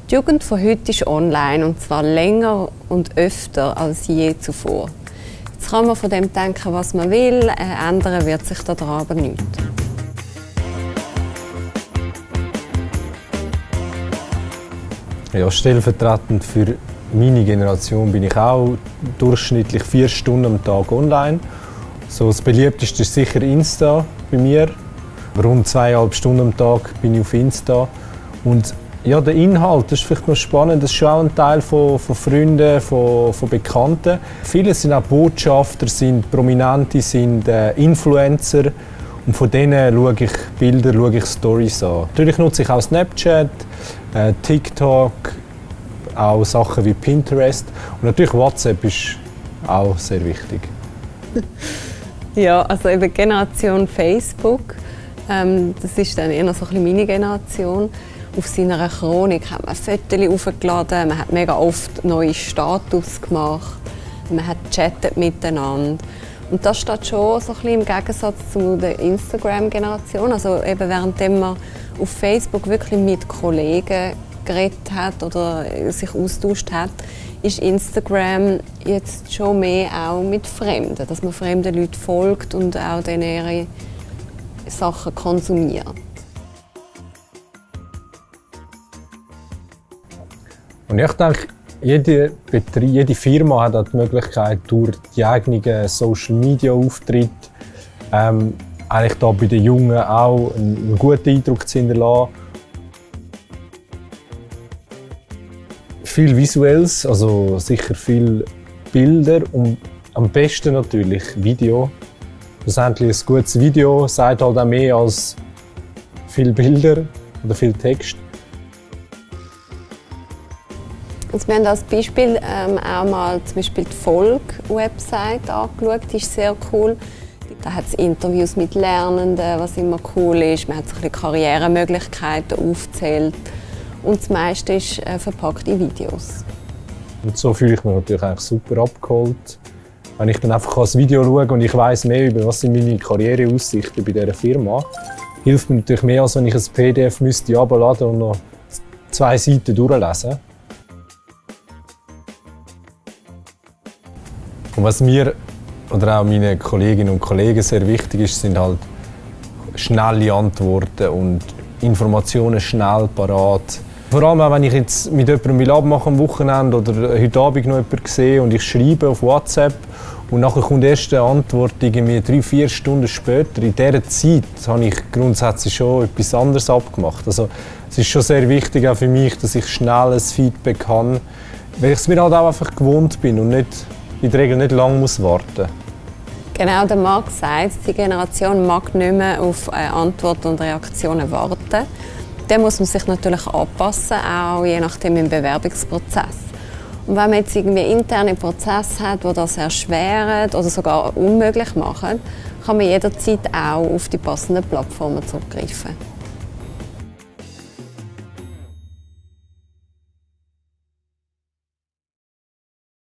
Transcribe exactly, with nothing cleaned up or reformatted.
Die Jugend von heute ist online, und zwar länger und öfter als je zuvor. Jetzt kann man von dem denken, was man will, äh, ändern wird sich daran aber nichts. Ja, stellvertretend für meine Generation bin ich auch durchschnittlich vier Stunden am Tag online. So, das beliebteste ist sicher Insta bei mir. Rund zweieinhalb Stunden am Tag bin ich auf Insta. Und ja, der Inhalt, das ist vielleicht noch spannend, das ist schon auch ein Teil von, von Freunden, von, von Bekannten. Viele sind auch Botschafter, sind Prominente, sind äh, Influencer. Und von denen schaue ich Bilder, schaue ich Stories an. Natürlich nutze ich auch Snapchat, äh, TikTok, auch Sachen wie Pinterest. Und natürlich WhatsApp ist auch sehr wichtig. Ja, also eben Generation Facebook, ähm, das ist dann eher so ein bisschen meine Generation. Auf seiner Chronik hat man Fotos hochgeladen, man hat mega oft neue Status gemacht, man hat chattet miteinander. Und das steht schon so ein bisschen im Gegensatz zu der Instagram-Generation. Also eben währenddem man auf Facebook wirklich mit Kollegen geredet hat oder sich austauscht hat, ist Instagram jetzt schon mehr auch mit Fremden, dass man fremden Leuten folgt und auch dann ihre Sachen konsumiert. Und ich denke, jede, Betrieb, jede Firma hat auch die Möglichkeit, durch die eigenen Social-Media-Auftritte ähm, eigentlich da bei den Jungen auch einen, einen guten Eindruck zu hinterlassen. Viel Visuelles, also sicher viele Bilder und am besten natürlich Video. Schlussendlich ein gutes Video sagt halt auch mehr als viele Bilder oder viel Text. Also wir haben als Beispiel ähm, auch mal zum Beispiel die Volk-Website angeschaut, die ist sehr cool. Da hat es Interviews mit Lernenden, was immer cool ist. Man hat so ein bisschen Karrieremöglichkeiten aufgezählt. Und das meiste ist äh, verpackt in Videos. Und so fühle ich mich natürlich eigentlich super abgeholt. Wenn ich dann einfach das Video schaue und ich weiss mehr über was sind meine Karriereaussichten bei dieser Firma, hilft mir natürlich mehr, als wenn ich ein P D F müsste herunterladen und noch zwei Seiten durchlesen. Und was mir oder auch meinen Kolleginnen und Kollegen sehr wichtig ist, sind halt schnelle Antworten und Informationen schnell parat. Vor allem auch, wenn ich jetzt mit jemandem abmachen am Wochenende oder heute Abend noch jemanden sehe und ich schreibe auf WhatsApp und nachher kommt erst eine Antwort irgendwie drei, vier Stunden später. In dieser Zeit habe ich grundsätzlich schon etwas anderes abgemacht. Also es ist schon sehr wichtig auch für mich, dass ich schnell ein Feedback habe, weil ich es mir halt auch einfach gewohnt bin und nicht, in der Regel nicht lange muss warten. Genau, der Marc sagt, die Generation mag nicht mehr auf Antworten und Reaktionen warten. Da muss man sich natürlich anpassen, auch je nachdem im Bewerbungsprozess. Und wenn man jetzt irgendwie interne Prozesse hat, die das erschweren oder sogar unmöglich machen, kann man jederzeit auch auf die passenden Plattformen zurückgreifen.